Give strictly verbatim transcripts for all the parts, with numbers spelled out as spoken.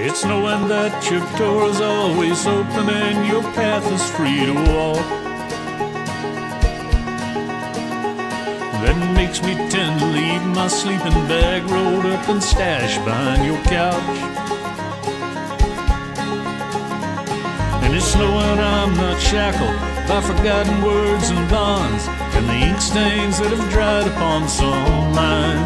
It's knowing that your door is always open and your path is free to walk that makes me tend to leave my sleeping bag rolled up and stashed behind your couch. And it's knowing I'm not shackled by forgotten words and bonds and the ink stains that have dried upon some line.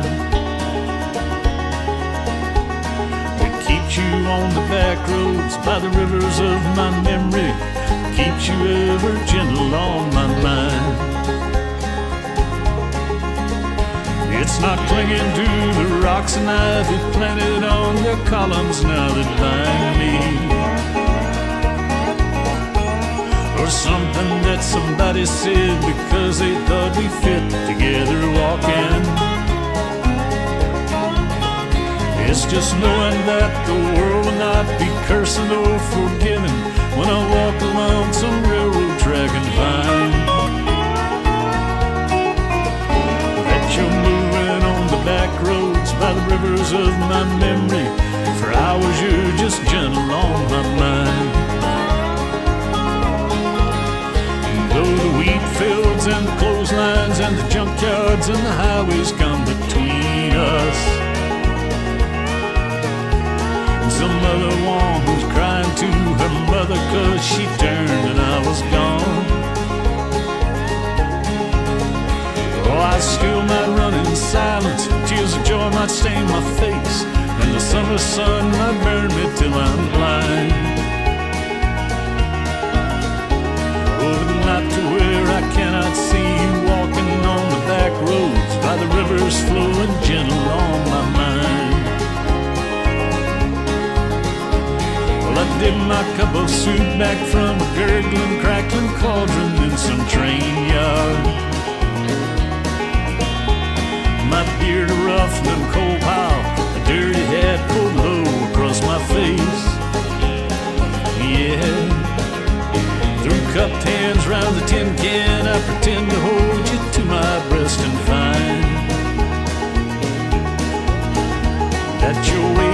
Keeps you on the back roads by the rivers of my memory, keeps you ever gentle on my mind. It's not clinging to the rocks and ivy planted on their columns now that bind me, or something that somebody said because they thought we fit together walking. It's just knowing that the world will not be cursing or forgiving when I walk along some railroad track and find that you're moving on the back roads by the rivers of my memory. For hours you're just gentle on my mind. And though the wheat fields and the clotheslines and the junkyards and the highways come between us, some other woman's crying to her mother 'cause she turned and I was gone. Oh, I still might run in silence, tears of joy might stain my face, and the summer sun might burn me till I'm blind. Oh, but not to where I cannot see you walking on the back roads by the rivers flowing gentle on my mind. I dip my cup of soup back from a gurgling, crackling cauldron in some train yard. My beard a rough and coal pile, a dirty hat pulled low across my face. Yeah, through cupped hands round the tin can, I pretend to hold you to my breast and find that you're